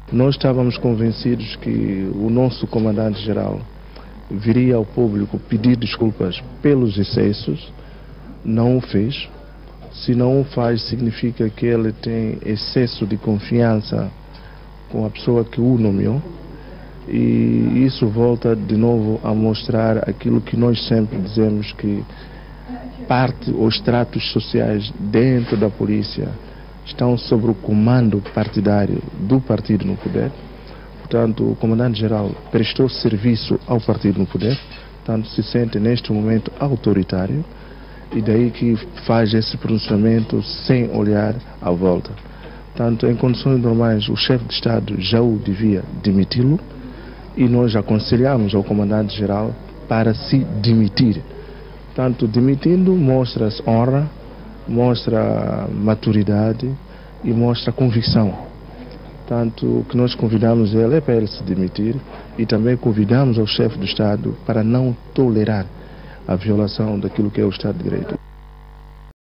Nós estávamos convencidos que o nosso comandante-geral viria ao público pedir desculpas pelos excessos, não o fez. Se não o faz, significa que ele tem excesso de confiança com a pessoa que o nomeou, e isso volta de novo a mostrar aquilo que nós sempre dizemos, que parte os estratos sociais dentro da polícia estão sob o comando partidário do partido no poder. Portanto, o comandante-geral prestou serviço ao partido no poder, portanto se sente neste momento autoritário, e daí que faz esse pronunciamento sem olhar à volta. Portanto, em condições normais, o chefe de Estado já o devia demiti-lo, e nós aconselhamos ao comandante-geral para se demitir. Portanto, demitindo, mostra-se honra, mostra maturidade e mostra convicção. Portanto, o que nós convidamos ele é para ele se demitir, e também convidamos ao chefe do Estado para não tolerar a violação daquilo que é o Estado de Direito.